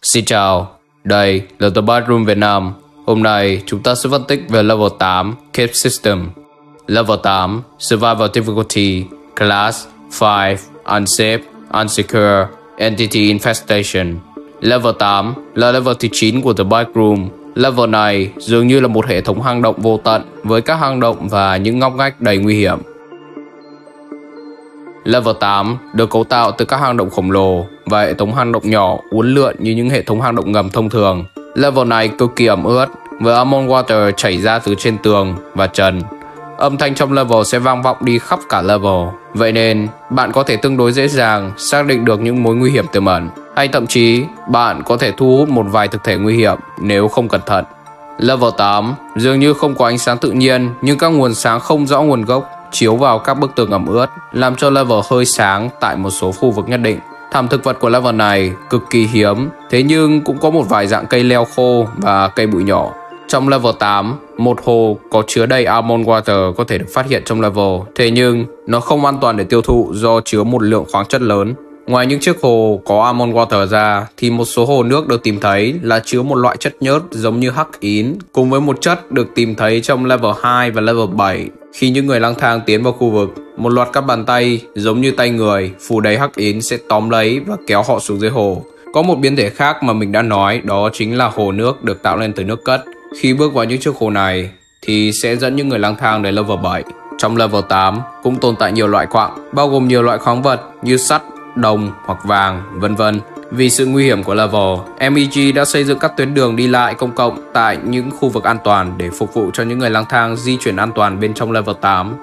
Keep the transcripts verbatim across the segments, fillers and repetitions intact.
Xin chào, đây là The Bathroom Việt Nam. Hôm nay chúng ta sẽ phân tích về Level tám Cave System. Level tám Survival Difficulty Class five Unsafe, Unsecure, Entity Infestation. Level tám là level thứ chín của The Bathroom. Level này dường như là một hệ thống hang động vô tận với các hang động và những ngóc ngách đầy nguy hiểm. Level tám được cấu tạo từ các hang động khổng lồ và hệ thống hang động nhỏ uốn lượn như những hệ thống hang động ngầm thông thường. Level này cực kỳ ẩm ướt với Almond Water chảy ra từ trên tường và trần. Âm thanh trong level sẽ vang vọng đi khắp cả level. Vậy nên bạn có thể tương đối dễ dàng xác định được những mối nguy hiểm tiềm ẩn, hay thậm chí bạn có thể thu hút một vài thực thể nguy hiểm nếu không cẩn thận. Level tám dường như không có ánh sáng tự nhiên, nhưng các nguồn sáng không rõ nguồn gốc chiếu vào các bức tường ẩm ướt, làm cho level hơi sáng tại một số khu vực nhất định. Thảm thực vật của level này cực kỳ hiếm, thế nhưng cũng có một vài dạng cây leo khô và cây bụi nhỏ. Trong level tám, một hồ có chứa đầy Almond Water có thể được phát hiện trong level, thế nhưng nó không an toàn để tiêu thụ do chứa một lượng khoáng chất lớn. Ngoài những chiếc hồ có Almond Water ra, thì một số hồ nước được tìm thấy là chứa một loại chất nhớt giống như hắc ín, cùng với một chất được tìm thấy trong level hai và level bảy. Khi những người lang thang tiến vào khu vực, một loạt các bàn tay giống như tay người phủ đầy hắc ín sẽ tóm lấy và kéo họ xuống dưới hồ. Có một biến thể khác mà mình đã nói, đó chính là hồ nước được tạo nên từ nước cất. Khi bước vào những chiếc hồ này thì sẽ dẫn những người lang thang đến level bảy. Trong level tám cũng tồn tại nhiều loại quặng, bao gồm nhiều loại khoáng vật như sắt, đồng hoặc vàng, vân vân. Vì sự nguy hiểm của level, em e giê đã xây dựng các tuyến đường đi lại công cộng tại những khu vực an toàn để phục vụ cho những người lang thang di chuyển an toàn bên trong level tám.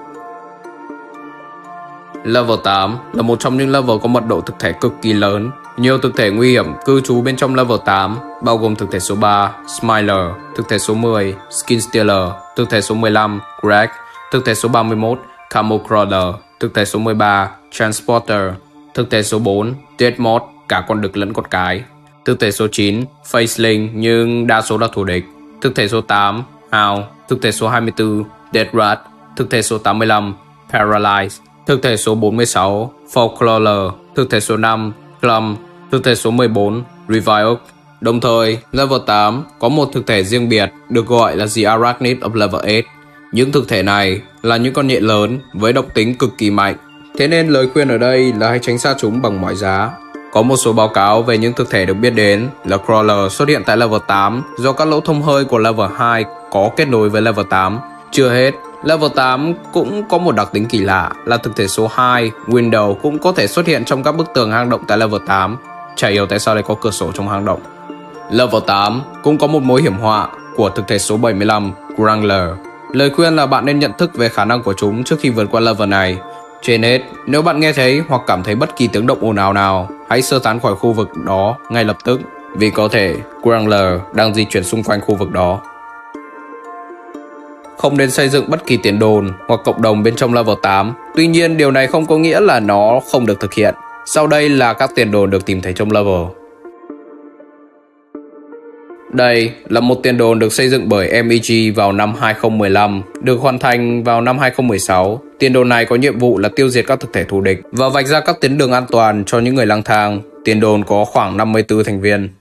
Level tám là một trong những level có mật độ thực thể cực kỳ lớn. Nhiều thực thể nguy hiểm cư trú bên trong level tám, bao gồm thực thể số ba, Smiler, thực thể số mười, Skin Stealer, thực thể số mười lăm, Greg, thực thể số ba mươi mốt, Camel Crawler, thực thể số mười ba, Transporter, thực thể số bốn, Dead Moth, cả con đực lẫn con cái, thực thể số chín, Faceling nhưng đa số là thù địch, thực thể số tám, Hound, thực thể số hai mươi tư, Dead Rat, thực thể số tám mươi lăm, Paralyze, thực thể số bốn mươi sáu, Folklore, thực thể số năm, Clum, thực thể số mười bốn, Revive. Đồng thời, level tám có một thực thể riêng biệt được gọi là The Arachnid of Level eight. Những thực thể này là những con nhện lớn với độc tính cực kỳ mạnh, thế nên lời khuyên ở đây là hãy tránh xa chúng bằng mọi giá. Có một số báo cáo về những thực thể được biết đến là Crawler xuất hiện tại level tám do các lỗ thông hơi của level hai có kết nối với level tám. Chưa hết, level tám cũng có một đặc tính kỳ lạ là thực thể số hai, Window, cũng có thể xuất hiện trong các bức tường hang động tại level tám. Chả hiểu tại sao lại có cửa sổ trong hang động. Level tám cũng có một mối hiểm họa của thực thể số bảy mươi lăm, Grangler. Lời khuyên là bạn nên nhận thức về khả năng của chúng trước khi vượt qua level này. Trên hết, nếu bạn nghe thấy hoặc cảm thấy bất kỳ tiếng động ồn ào nào, hãy sơ tán khỏi khu vực đó ngay lập tức, vì có thể Grangler đang di chuyển xung quanh khu vực đó. Không nên xây dựng bất kỳ tiền đồn hoặc cộng đồng bên trong level tám. Tuy nhiên, điều này không có nghĩa là nó không được thực hiện. Sau đây là các tiền đồn được tìm thấy trong level. Đây là một tiền đồn được xây dựng bởi em e giê vào năm hai không một lăm, được hoàn thành vào năm hai không một sáu. Tiền đồn này có nhiệm vụ là tiêu diệt các thực thể thù địch và vạch ra các tuyến đường an toàn cho những người lang thang. Tiền đồn có khoảng năm mươi tư thành viên.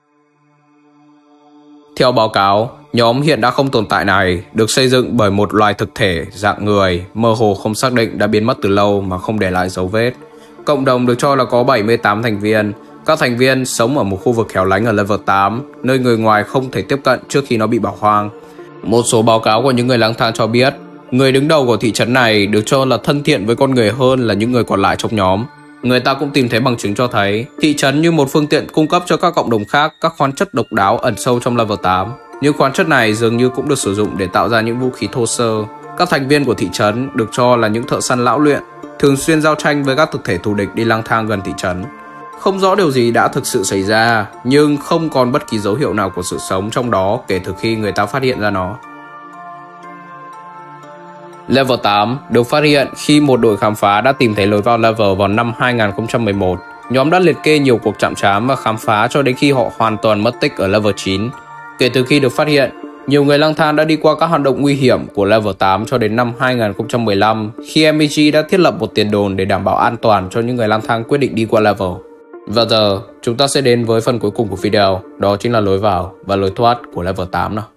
Theo báo cáo, nhóm hiện đã không tồn tại này được xây dựng bởi một loài thực thể dạng người mơ hồ không xác định đã biến mất từ lâu mà không để lại dấu vết. Cộng đồng được cho là có bảy mươi tám thành viên. Các thành viên sống ở một khu vực hẻo lánh ở level tám, nơi người ngoài không thể tiếp cận trước khi nó bị bỏ hoang. Một số báo cáo của những người lang thang cho biết, người đứng đầu của thị trấn này được cho là thân thiện với con người hơn là những người còn lại trong nhóm. Người ta cũng tìm thấy bằng chứng cho thấy thị trấn như một phương tiện cung cấp cho các cộng đồng khác các khoáng chất độc đáo ẩn sâu trong level tám. Những khoáng chất này dường như cũng được sử dụng để tạo ra những vũ khí thô sơ. Các thành viên của thị trấn được cho là những thợ săn lão luyện, thường xuyên giao tranh với các thực thể thù địch đi lang thang gần thị trấn. Không rõ điều gì đã thực sự xảy ra, nhưng không còn bất kỳ dấu hiệu nào của sự sống trong đó kể từ khi người ta phát hiện ra nó. Level tám được phát hiện khi một đội khám phá đã tìm thấy lối vào level vào năm hai không một một. Nhóm đã liệt kê nhiều cuộc chạm trán và khám phá cho đến khi họ hoàn toàn mất tích ở level chín. Kể từ khi được phát hiện, nhiều người lang thang đã đi qua các hoạt động nguy hiểm của level tám cho đến năm hai không một lăm, khi em e giê đã thiết lập một tiền đồn để đảm bảo an toàn cho những người lang thang quyết định đi qua level. Và giờ chúng ta sẽ đến với phần cuối cùng của video, đó chính là lối vào và lối thoát của level tám nào.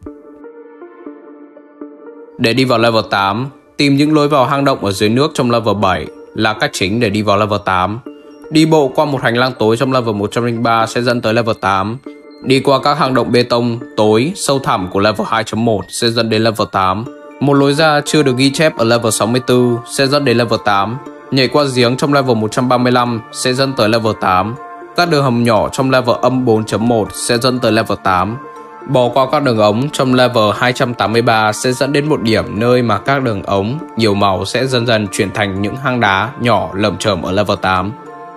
Để đi vào level tám, tìm những lối vào hang động ở dưới nước trong level bảy là cách chính để đi vào level tám. Đi bộ qua một hành lang tối trong level một trăm lẻ ba sẽ dẫn tới level tám. Đi qua các hang động bê tông tối, sâu thẳm của level hai chấm một sẽ dẫn đến level tám. Một lối ra chưa được ghi chép ở level sáu mươi tư sẽ dẫn đến level tám. Nhảy qua giếng trong level một trăm ba mươi lăm sẽ dẫn tới level tám. Các đường hầm nhỏ trong level âm bốn chấm một sẽ dẫn tới level tám. Bỏ qua các đường ống trong level hai trăm tám mươi ba sẽ dẫn đến một điểm nơi mà các đường ống nhiều màu sẽ dần dần chuyển thành những hang đá nhỏ lởm chởm ở level tám.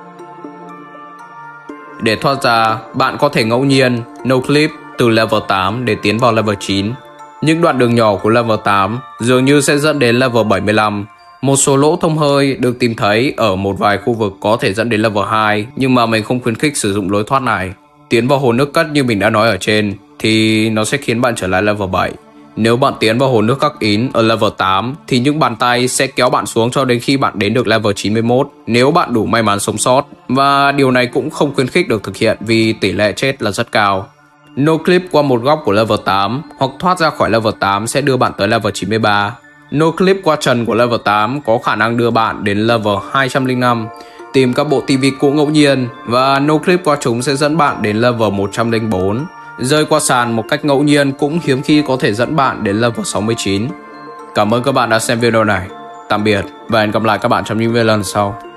Để thoát ra, bạn có thể ngẫu nhiên no clip từ level tám để tiến vào level chín. Những đoạn đường nhỏ của level tám dường như sẽ dẫn đến level bảy mươi lăm. Một số lỗ thông hơi được tìm thấy ở một vài khu vực có thể dẫn đến level hai, nhưng mà mình không khuyến khích sử dụng lối thoát này. Tiến vào hồ nước cất như mình đã nói ở trên thì nó sẽ khiến bạn trở lại level bảy. Nếu bạn tiến vào hồ nước Các Ín ở level tám thì những bàn tay sẽ kéo bạn xuống cho đến khi bạn đến được level chín mươi mốt nếu bạn đủ may mắn sống sót, và điều này cũng không khuyến khích được thực hiện vì tỷ lệ chết là rất cao. No clip qua một góc của level tám hoặc thoát ra khỏi level tám sẽ đưa bạn tới level chín mươi ba. No clip qua trần của level tám có khả năng đưa bạn đến level hai trăm lẻ năm. Tìm các bộ tivi cũ ngẫu nhiên và no clip qua chúng sẽ dẫn bạn đến level một trăm lẻ bốn. Rơi qua sàn một cách ngẫu nhiên cũng hiếm khi có thể dẫn bạn đến level sáu mươi chín. Cảm ơn các bạn đã xem video này. Tạm biệt và hẹn gặp lại các bạn trong những video lần sau.